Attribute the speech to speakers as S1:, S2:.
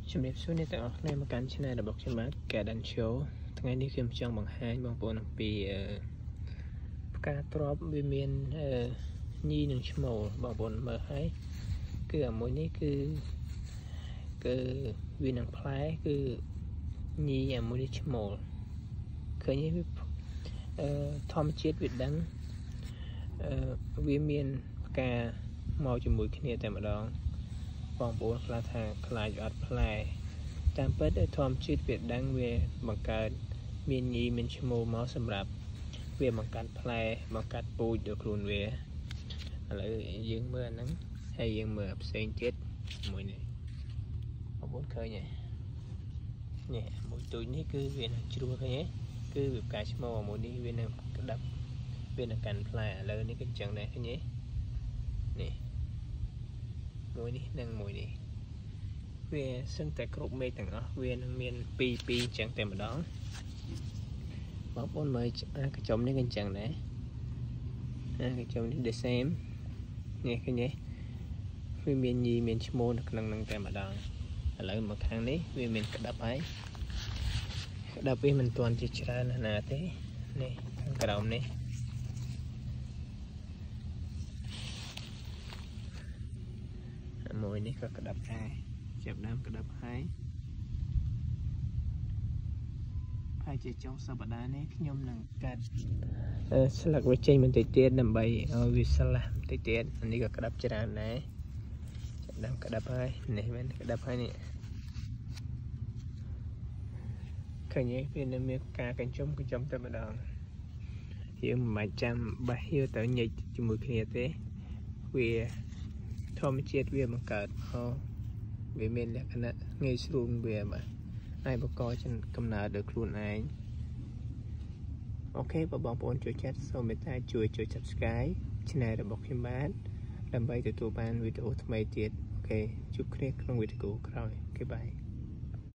S1: ជំរាបសួរអ្នកទាំងអស់គ្នាមកកាន់ Channel របស់ខ្ញុំបាទ Garden Show ថ្ងៃនេះខ្ញុំចង់បង្ហាញបងប្អូនអំពីផ្កាទ្របវាមានញីនិងឈ្មោលបងប្អូនមើលហើយគឺអាមួយនេះគឺវានឹងផ្លែគឺញីអាមួយនេះឈ្មោលឃើញទេធម្មជាតិវាដឹងវាមានផ្កាមកជាមួយគ្នាតែម្ដងបងប្អូនខ្លះថាខ្លាចអត់ផ្លែតាមពិតធម្មជាតិវាដឹងវាបង្កើតមានញីមានឈ្មោលមកសម្រាប់វាបង្កើតផ្លែបង្កើតពូជដល់ខ្លួនវាឥឡូវយើងមើលអាហ្នឹងហើយយើងមើលផ្សេងទៀតមួយនេះបងប្អូនឃើញទេនេះមួយទូចនេះគឺវានឹងជ្រួលឃើញទេគឺវាផ្កាឈ្មោលមួយនេះវានឹងក្តាប់វានឹងកាន់ផ្លែឥឡូវនេះគឺអញ្ចឹងដែរឃើញទេនេះមួយនេះនិងមួយនេះវាសឹងតែគ្រប់មេឃទាំងអស់វានឹងមានពីរអញ្ចឹងតែម្ដងបងប្អូនមើលកញ្ចុំនេះក៏អញ្ចឹងដែរកញ្ចុំនេះ the same នេះឃើញទេវាមានញីមានឈ្មោលនៅក្នុងហ្នឹងតែម្ដងឥឡូវមកខាងនេះវាមានក្តាប់ហើយក្តាប់វាមិនទាន់ជាច្រើនណាស់ទេនេះខាងក្រោមនេះមួយនេះក៏ក្តាប់ដែរចាប់ដើមក្តាប់ហើយជាចុងសប្តាហ៍នេះខ្ញុំនឹងកាត់ស្លឹកវាចេញបន្តិចទៀតដើម្បីឲ្យវាស្លាស់បន្តិចទៀតនេះក៏ក្តាប់ច្រើនដែរចាប់ដើមក្តាប់ហើយនេះមែនក្តាប់ហើយនេះឃើញទេវានៅមានការកញ្ចុំតែម្ដងយើងមិនបាច់ចាំបេះយកទៅញែកជាមួយគ្នាទេវាធម្មជាតិវាបង្កើតវាមានលក្ខណៈងាយស្រួលវាបាទហើយបកកកំណើតដោយខ្លួនឯងអូខេបងប្អូនជួយចាត់សូមមេត្តាជួយចុច Subscribe Channel របស់ខ្ញុំបាទដើម្បីទទួលបានវីដេអូថ្មីទៀតអូខេជួបគ្នាក្នុងវីដេអូក្រោយអូខេបាយ